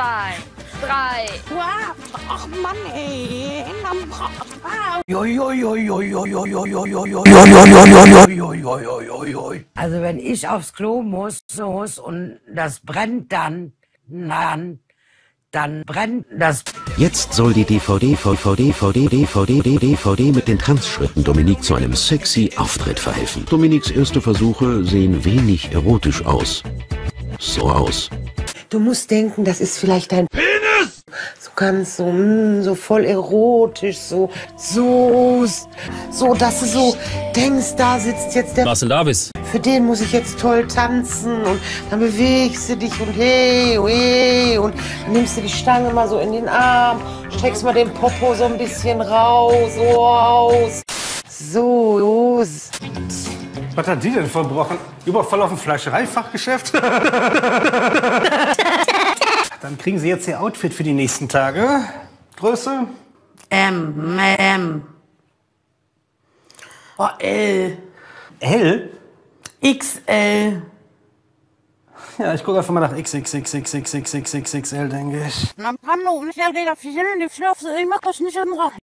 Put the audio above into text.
2, 3. Ach Mann, ey. Also wenn ich aufs Klo muss und das brennt dann brennt das. Jetzt soll die DVD mit den Tanzschritten Dominique zu einem sexy Auftritt verhelfen. Dominiques erste Versuche sehen wenig erotisch aus. So aus. Du musst denken, das ist vielleicht dein Penis. So ganz so voll erotisch, so, dass du so denkst, da sitzt jetzt der... Marcel Davis. Für den muss ich jetzt toll tanzen und dann bewegst du dich und hey, und dann nimmst du die Stange mal so in den Arm, streckst mal den Popo so ein bisschen raus, so aus. So, los. Was hat die denn verbrochen? Überfall auf ein Fleischereifachgeschäft? Dann kriegen Sie jetzt Ihr Outfit für die nächsten Tage. Größe? M. Oh, L. L? XL. Ja, ich gucke einfach mal nach XXXXXXXXL, denke ich. Na, Pamela, ich habe wieder viel, ich schlafe, ich mach das nicht in